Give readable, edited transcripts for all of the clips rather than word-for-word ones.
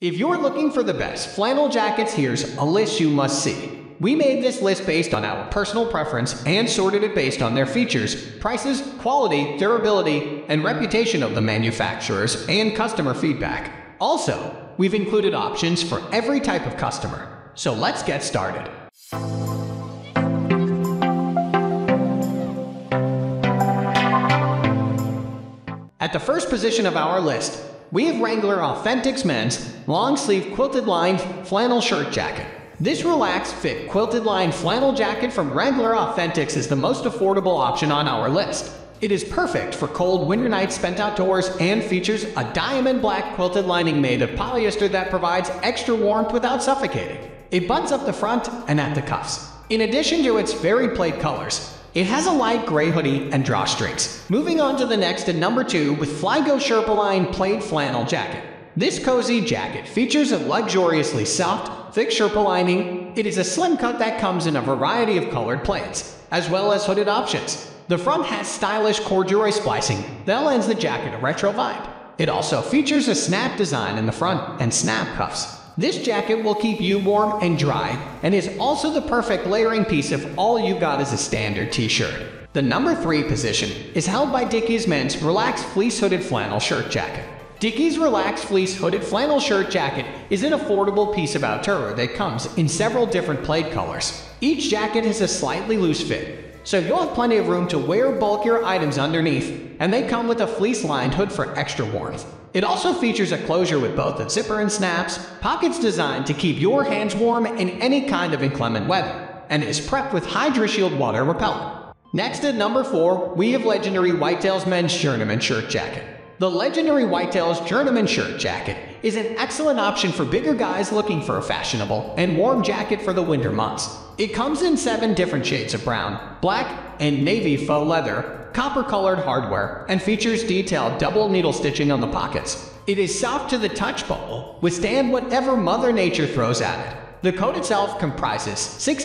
If you're looking for the best flannel jackets, here's a list you must see. We made this list based on our personal preference and sorted it based on their features, prices, quality, durability, and reputation of the manufacturers and customer feedback. Also, we've included options for every type of customer. So let's get started. At the first position of our list, we have Wrangler Authentics Men's long-sleeve quilted lined flannel shirt jacket. This relaxed fit quilted lined flannel jacket from Wrangler Authentics is the most affordable option on our list. It is perfect for cold winter nights spent outdoors and features a diamond black quilted lining made of polyester that provides extra warmth without suffocating. It buttons up the front and at the cuffs. In addition to its varied plate colors, it has a light gray hoodie and drawstrings. Moving on to the next at number 2 with Flygo Sherpa Line plaid flannel jacket. This cozy jacket features a luxuriously soft, thick Sherpa lining. It is a slim cut that comes in a variety of colored plaids, as well as hooded options. The front has stylish corduroy splicing that lends the jacket a retro vibe. It also features a snap design in the front and snap cuffs. This jacket will keep you warm and dry and is also the perfect layering piece if all you got is a standard t-shirt. The number 3 position is held by Dickies Men's Relaxed Fleece Hooded Flannel Shirt Jacket. Dickies Relaxed Fleece Hooded Flannel Shirt Jacket is an affordable piece of outerwear that comes in several different plaid colors. Each jacket has a slightly loose fit, so you'll have plenty of room to wear bulkier items underneath, and they come with a fleece-lined hood for extra warmth. It also features a closure with both a zipper and snaps, pockets designed to keep your hands warm in any kind of inclement weather, and is prepped with HydroShield water repellent. Next at number 4, we have Legendary Whitetails Men's Journeyman Shirt Jacket. The Legendary Whitetails Journeyman Shirt Jacket is an excellent option for bigger guys looking for a fashionable and warm jacket for the winter months. It comes in 7 different shades of brown, black, and navy faux leather, copper-colored hardware, and features detailed double needle stitching on the pockets. It is soft to the touch but will withstand whatever Mother Nature throws at it. The coat itself comprises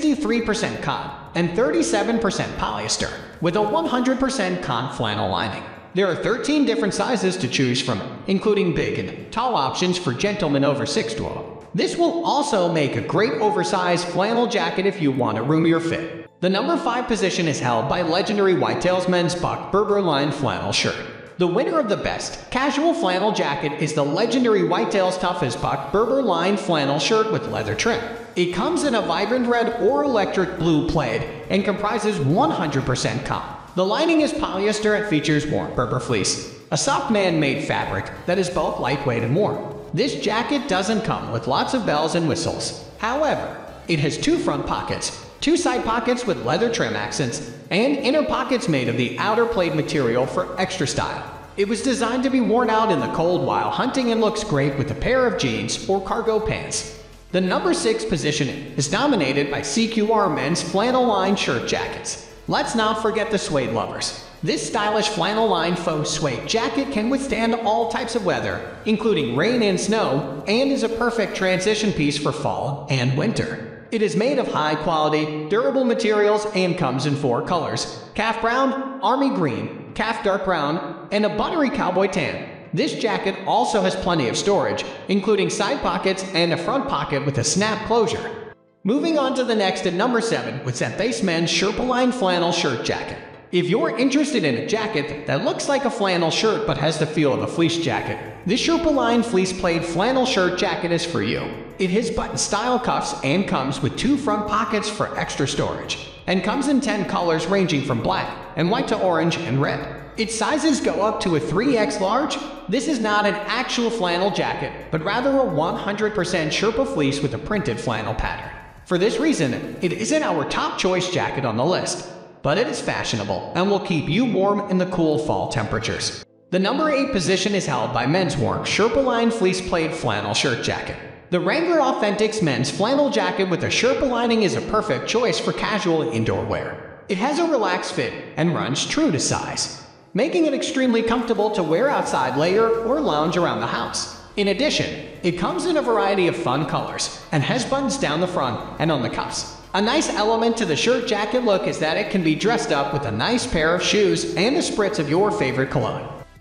63% cotton and 37% polyester, with a 100% cotton flannel lining. There are 13 different sizes to choose from, including big and tall options for gentlemen over 6'12". This will also make a great oversized flannel jacket if you want a roomier fit. The number 5 position is held by Legendary Whitetails Men's Buck Berber Line Flannel Shirt. The winner of the best casual flannel jacket is the Legendary Whitetails Toughest Buck Berber Line Flannel Shirt with leather trim. It comes in a vibrant red or electric blue plaid and comprises 100% cotton. The lining is polyester and features warm Berber fleece, a soft man-made fabric that is both lightweight and warm. This jacket doesn't come with lots of bells and whistles. However, it has 2 front pockets, 2 side pockets with leather trim accents, and inner pockets made of the outer plaid material for extra style. It was designed to be worn out in the cold while hunting and looks great with a pair of jeans or cargo pants. The number 6 position is dominated by CQR Men's Flannel Line Shirt Jackets. Let's not forget the suede lovers. This stylish flannel-lined faux suede jacket can withstand all types of weather, including rain and snow, and is a perfect transition piece for fall and winter. It is made of high-quality, durable materials and comes in 4 colors: calf brown, army green, calf dark brown, and a buttery cowboy tan. This jacket also has plenty of storage, including side pockets and a front pocket with a snap closure. Moving on to the next at number 7 with Zenthase Men's Sherpa Line Flannel Shirt Jacket. If you're interested in a jacket that looks like a flannel shirt but has the feel of a fleece jacket, this Sherpa Line Fleece Plaid Flannel Shirt Jacket is for you. It has button-style cuffs and comes with 2 front pockets for extra storage, and comes in 10 colors ranging from black and white to orange and red. Its sizes go up to a 3X large. This is not an actual flannel jacket, but rather a 100% Sherpa fleece with a printed flannel pattern. For this reason, it isn't our top choice jacket on the list, but it is fashionable and will keep you warm in the cool fall temperatures. The number 8 position is held by Menswear Sherpa Line Fleece Plaid Flannel Shirt Jacket. The Wrangler Authentics Men's Flannel Jacket with a Sherpa lining is a perfect choice for casual indoor wear. It has a relaxed fit and runs true to size, making it extremely comfortable to wear outside, layer, or lounge around the house. In addition, it comes in a variety of fun colors and has buttons down the front and on the cuffs. A nice element to the shirt jacket look is that it can be dressed up with a nice pair of shoes and a spritz of your favorite cologne.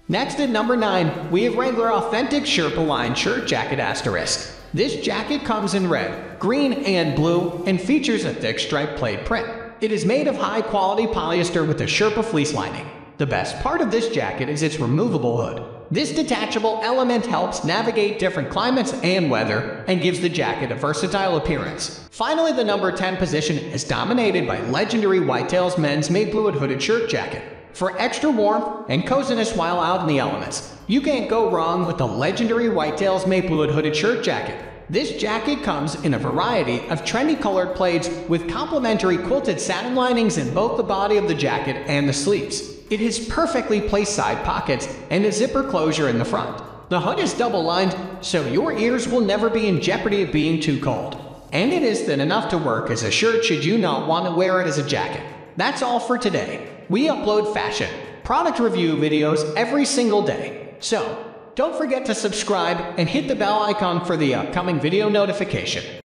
Next at number 9, we have Wrangler Authentic Sherpa Line Shirt Jacket Asterisk. This jacket comes in red, green, and blue and features a thick stripe plaid print. It is made of high-quality polyester with a Sherpa fleece lining. The best part of this jacket is its removable hood. This detachable element helps navigate different climates and weather and gives the jacket a versatile appearance. Finally, the number 10 position is dominated by legendary Whitetails Men's Maple Wood Hooded Shirt Jacket. For extra warmth and coziness while out in the elements, you can't go wrong with the legendary Whitetails Maple Wood Hooded Shirt Jacket. This jacket comes in a variety of trendy colored plaids with complementary quilted satin linings in both the body of the jacket and the sleeves. It has perfectly placed side pockets and a zipper closure in the front. The hood is double-lined, so your ears will never be in jeopardy of being too cold. And it is thin enough to work as a shirt should you not want to wear it as a jacket. That's all for today. We upload fashion, product review videos every single day. So, don't forget to subscribe and hit the bell icon for the upcoming video notification.